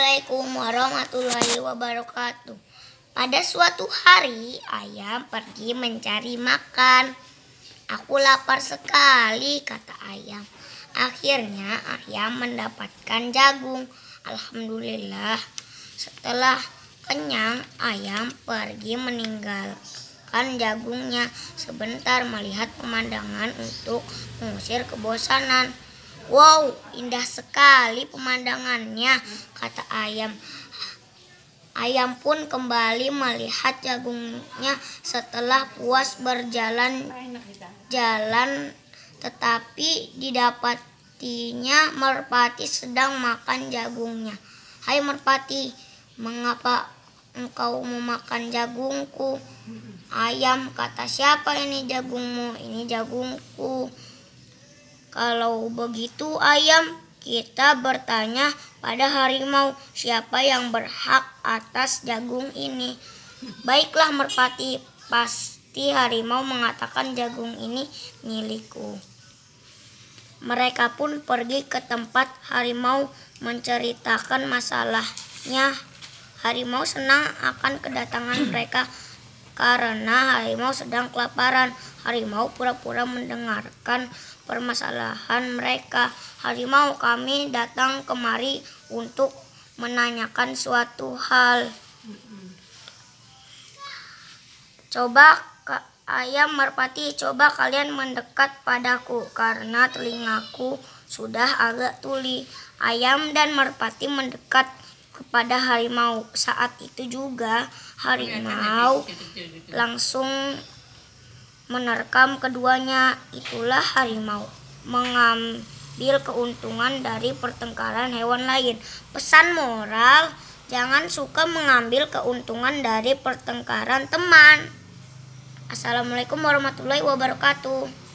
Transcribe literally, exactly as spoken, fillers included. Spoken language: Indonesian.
Assalamualaikum warahmatullahi wabarakatuh. Pada suatu hari, ayam pergi mencari makan. Aku lapar sekali, kata ayam. Akhirnya ayam mendapatkan jagung. Alhamdulillah. Setelah kenyang, ayam pergi meninggalkan jagungnya sebentar melihat pemandangan untuk mengusir kebosanan. Wow, indah sekali pemandangannya, kata ayam. Ayam pun kembali melihat jagungnya setelah puas berjalan jalan, tetapi didapatinya merpati sedang makan jagungnya. Hai merpati, mengapa engkau memakan jagungku? Ayam, kata siapa ini jagungmu? Ini jagungku. Kalau begitu ayam, kita bertanya pada harimau siapa yang berhak atas jagung ini. Baiklah merpati, pasti harimau mengatakan jagung ini milikku. Mereka pun pergi ke tempat harimau menceritakan masalahnya. Harimau senang akan kedatangan mereka karena harimau sedang kelaparan. Harimau pura-pura mendengarkan permasalahan mereka. Harimau, kami datang kemari untuk menanyakan suatu hal. Coba ayam merpati, coba kalian mendekat padaku karena telingaku sudah agak tuli. Ayam dan merpati mendekat kepada harimau. Saat itu juga harimau langsung menerkam keduanya. Itulah harimau mengambil keuntungan dari pertengkaran hewan lain. Pesan moral, jangan suka mengambil keuntungan dari pertengkaran teman. Assalamualaikum warahmatullahi wabarakatuh.